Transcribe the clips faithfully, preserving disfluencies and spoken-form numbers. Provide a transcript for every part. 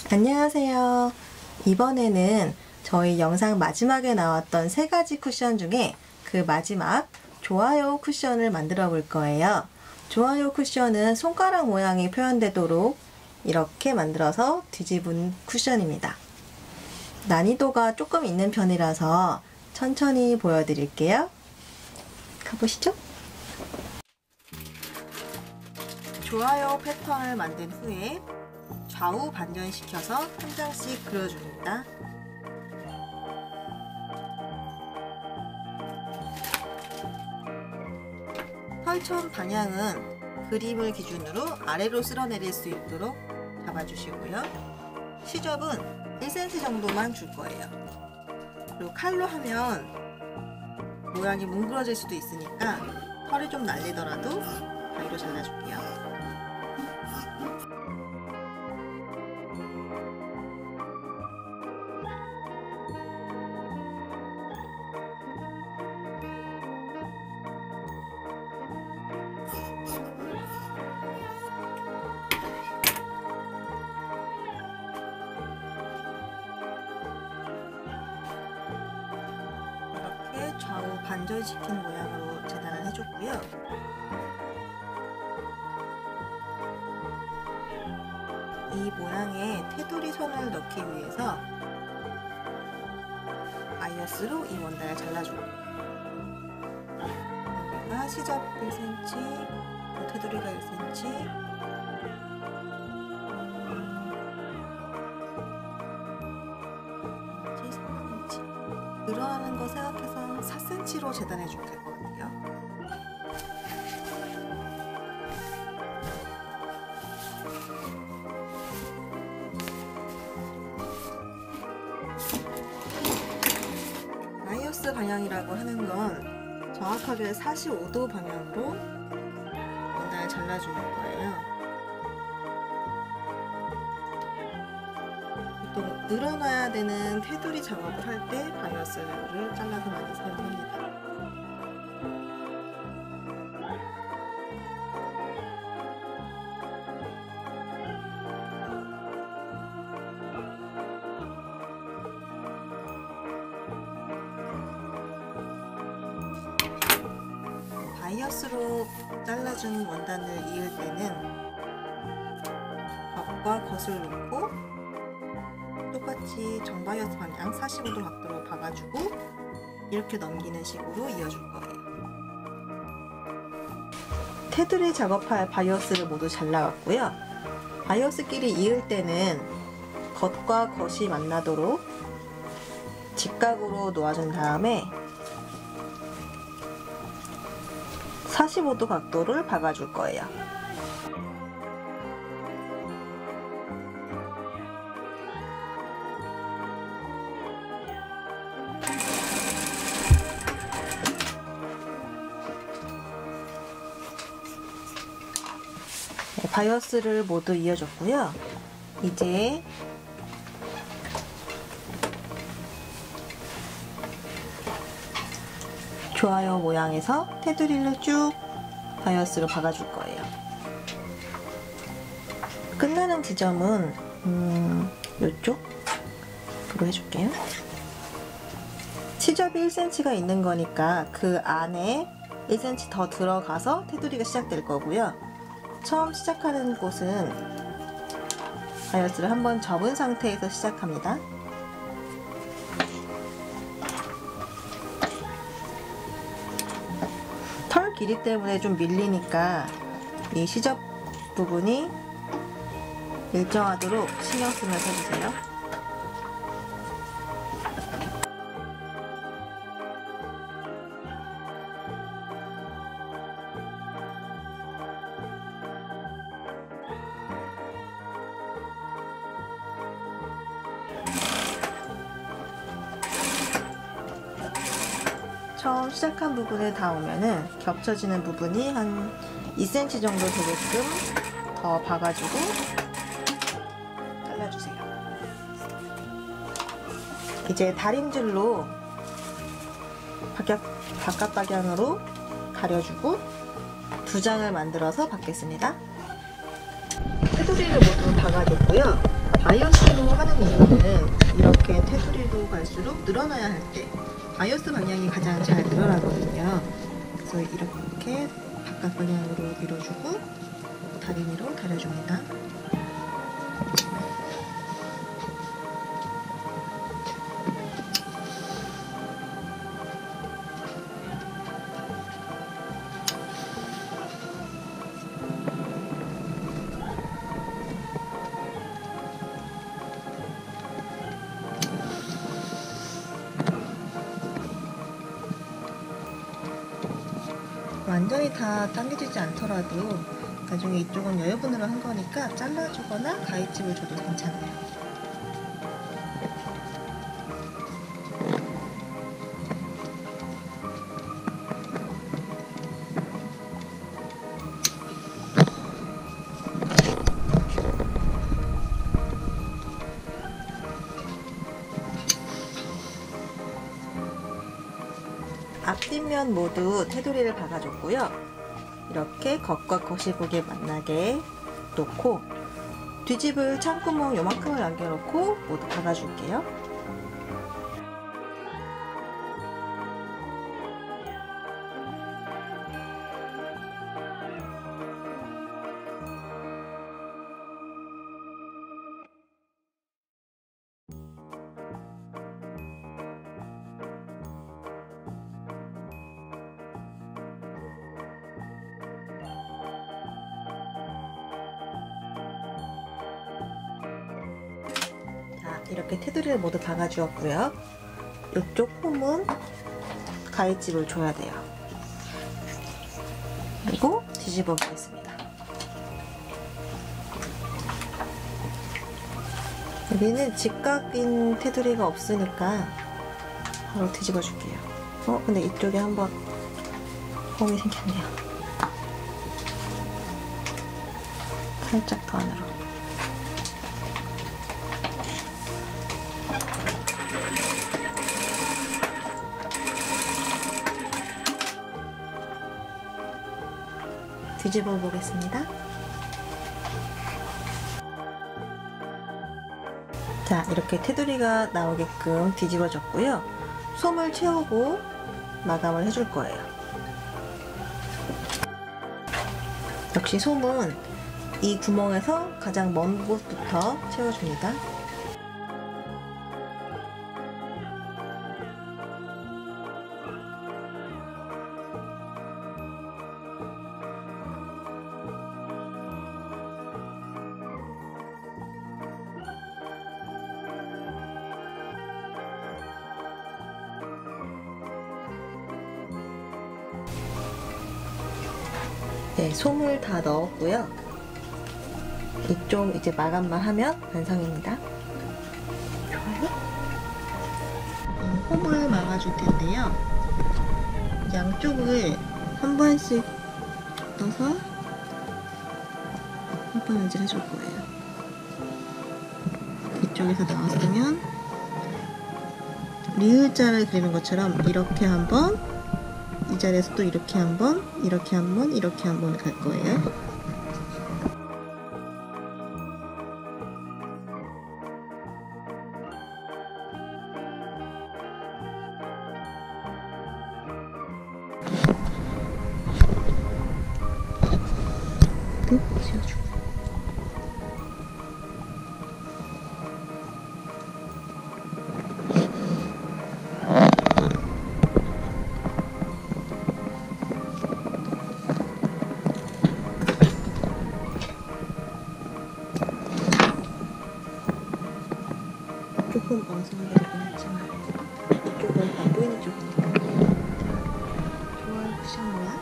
안녕하세요. 이번에는 저희 영상 마지막에 나왔던 세 가지 쿠션 중에 그 마지막 좋아요 쿠션을 만들어 볼 거예요. 좋아요 쿠션은 손가락 모양이 표현되도록 이렇게 만들어서 뒤집은 쿠션입니다. 난이도가 조금 있는 편이라서 천천히 보여드릴게요. 가보시죠. 좋아요 패턴을 만든 후에 좌우 반전시켜서 한 장씩 그려줍니다. 털천 방향은 그림을 기준으로 아래로 쓸어내릴 수 있도록 잡아주시고요. 시접은 일 센티미터 정도만 줄 거예요. 그리고 칼로 하면 모양이 뭉그러질 수도 있으니까 털이 좀 날리더라도 가위로 잘라줄게요. 좌우 반전시킨 모양으로 재단을 해줬고요. 이 모양에 테두리 선을 넣기 위해서 바이어스로 이 원단을 잘라줍니다. 여기가 시접 일 센티미터, 테두리가 일 센티미터, 늘어나는 거 생각해서 사 센티미터로 재단해주면 될 것 같아요. 바이어스 방향이라고 하는 건 정확하게 사십오 도 방향으로 원단을 잘라주는 거예요. 보통 늘어나야 되는 테두리 작업을 할 때 바이어스를 잘라서 많이 사용합니다. 바이어스로 잘라준 원단을 이을 때는 겉과 겉을 놓고 똑같이 정바이어스 방향 사십오 도 각도로 박아주고 이렇게 넘기는 식으로 이어줄 거예요. 테두리 작업할 바이어스를 모두 잘라왔고요. 바이어스끼리 이을 때는 겉과 겉이 만나도록 직각으로 놓아준 다음에 사십오 도 각도를 박아줄 거예요. 바이어스를 모두 이어줬고요. 이제 좋아요 모양에서 테두리를 쭉 바이어스로 박아줄 거예요. 끝나는 지점은 음, 이쪽으로 해줄게요. 시접이 일 센티미터가 있는 거니까 그 안에 일 센티미터 더 들어가서 테두리가 시작될 거고요. 처음 시작하는 곳은 바이어스를 한번 접은 상태에서 시작합니다. 털 길이 때문에 좀 밀리니까 이 시접 부분이 일정하도록 신경 쓰면서 해주세요. 처음 시작한 부분에 닿으면은 겹쳐지는 부분이 한 이 센티미터 정도 되게끔 더 박아주고 잘라주세요. 이제 다림질로 바깥, 바깥 방향으로 가려주고 두 장을 만들어서 받겠습니다. 테두리를 모두 박아줬고요. 아이오스로 하는 이유는 이렇게 테두리로 갈수록 늘어나야 할 때 아이오스 방향이 가장 잘 늘어나거든요. 그래서 이렇게 바깥 방향으로 밀어주고 다리미로 다려줍니다. 완전히 다 당겨지지 않더라도 나중에 이쪽은 여유분으로 한 거니까 잘라주거나 가위집을 줘도 괜찮아요. 앞뒷면 모두 테두리를 박아줬고요. 이렇게 겉과 겉이 보게 만나게 놓고 뒤집을 창구멍 요만큼을 남겨놓고 모두 박아줄게요. 이렇게 테두리를 모두 박아주었고요. 이쪽 홈은 가위집을 줘야 돼요. 그리고 뒤집어 보겠습니다. 여기는 직각인 테두리가 없으니까 바로 뒤집어 줄게요. 어? 근데 이쪽에 한번 홈이 생겼네요. 살짝 더 안으로. 뒤집어 보겠습니다. 자, 이렇게 테두리가 나오게끔 뒤집어졌고요. 솜을 채우고 마감을 해줄 거예요. 역시 솜은 이 구멍에서 가장 먼 곳부터 채워줍니다. 네, 솜을 다 넣었고요. 이쪽 이제 마감만 하면 완성입니다. 좋아요? 음, 홈을 막아줄 텐데요. 양쪽을 한 번씩 넣어서 홈바느질 해줄 거예요. 이쪽에서 나왔으면 리을자를 그리는 것처럼 이렇게 한번, 이 자리에서 또 이렇게 한번, 이렇게 한번, 이렇게 한번 갈 거예요. 또 지워주고. 조금 엉성하게 되긴 했지만 이쪽은 안 보이는 쪽이니까. 좋아요 쿠션 모양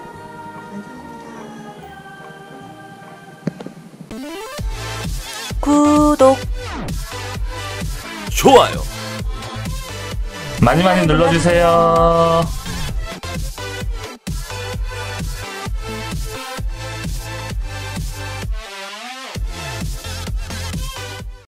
완성입니다. 구독, 좋아요 많이 많이 눌러주세요.